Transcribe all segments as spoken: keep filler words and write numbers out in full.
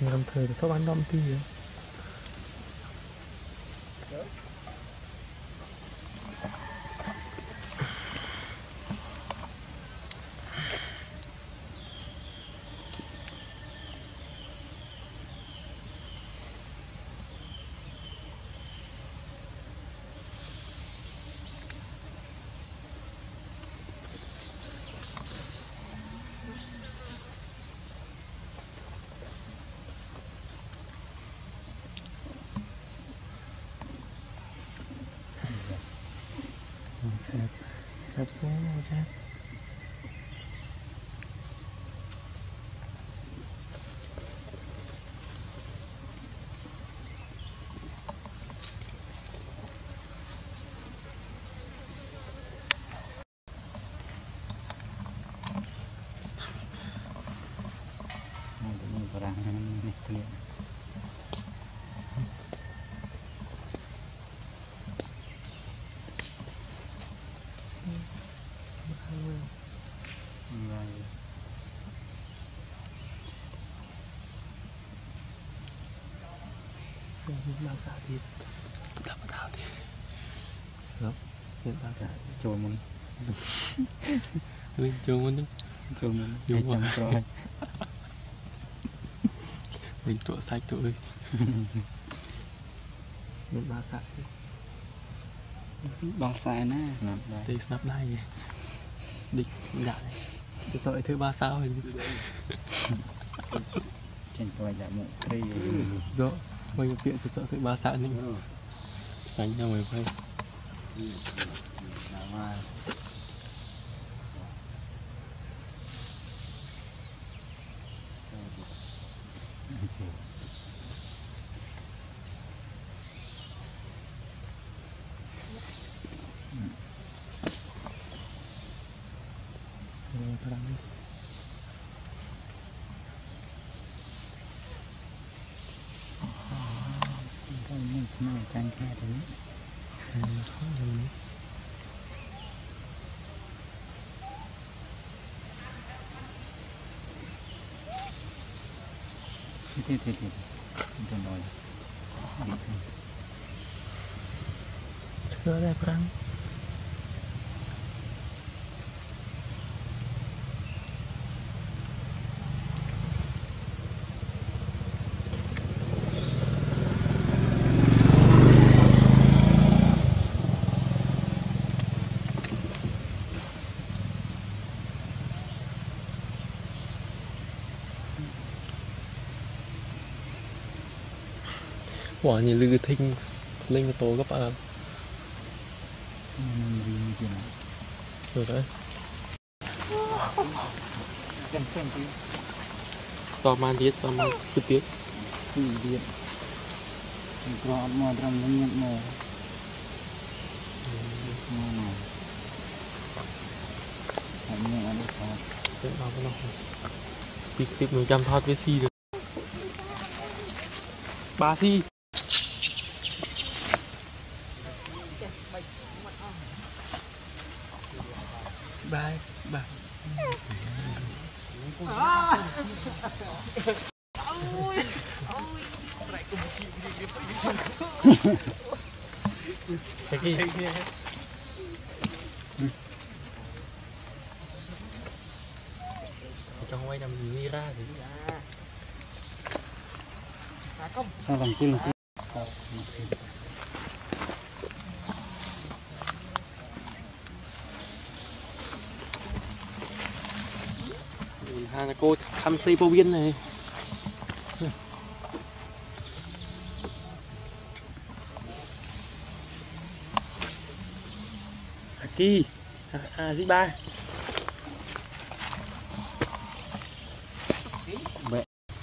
làm thời thì các bạn đom tí vậy. Sắp xuống rồi chắc. Orang ini clear. Bao xạ thì đập thảo thì lắm hiện bao xạ Trôi mình lên trôi mình trôi mình đúng rồi rồi mình tụi sạch tụi mình bao xạ bao xài nè đây snap đây địch đại cái tội thứ ba sao rồi trên tôi đã một cây rồi bây giờ chuyện từ tội thứ ba sao này tránh ra ngoài quay này canh khe đấy thế thế thế rồi rồi chưa đây răng quả như lư thinh lên cái tổ các bạn rồi đấy to man tiết to man cứ tiết thì điện có mà trong những nhận mồ này hãy nhận ở đây thôi đấy bao cái nào bị xịp một trăm thoát với xi được ba xi bye bye cái gì trong quay nằm gì ra thì sao làm tin là cô thăm xây vô biên này Aki à gì ba vậy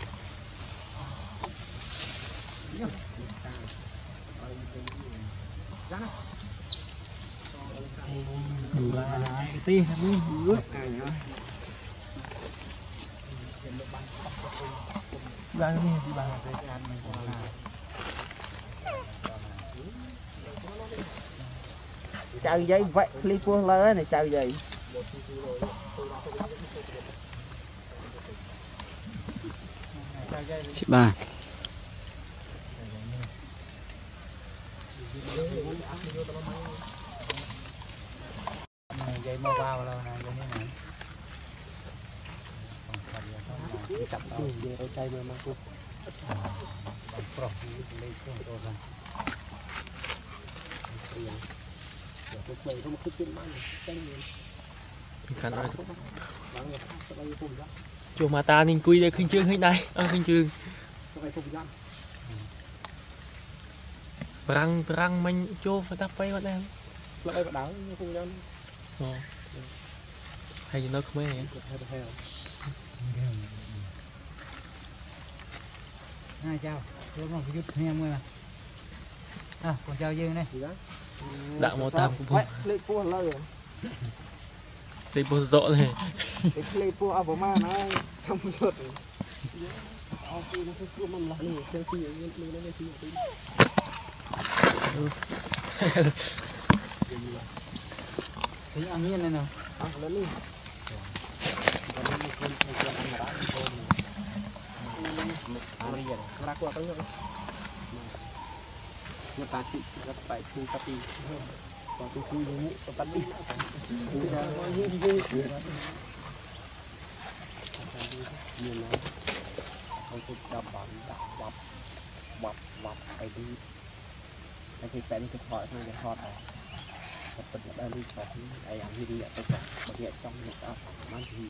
cái tí nó ướt ra cái gì bà chào giấy vậy clip của lỡ này chào giấy ba dây màu vào rồi này cái này này cặp đầu dây đôi tay mà cô bằng pro lấy xuống rồi ra cái quầy không có chuyện mang cái cắn ơi chùa mà ta nên quy đây khinh chương hình đây à, khinh chương răng răng mình chô phải đắp bay vào đây lại vào đảo như không nhân hay nó không nghe hai chào tôi còn chút em ơi mà à còn chào dương đây đạo mô tam cũng lấy pua lời lấy pua rộ này lấy pua ở bờ ma nó trong chuột thấy ăn nhiên này nào ăn lớn đi người ta chỉ gặp phải thu tapi còn tôi thu những cái tapi thu ra những cái gì như nó không có đập bắn đập bập bập bập cái đi cái cái cái cái thỏi thôi cái thỏi này phần là đi thỏi này ăn như đi vậy tôi còn hiện trong một cái mang gì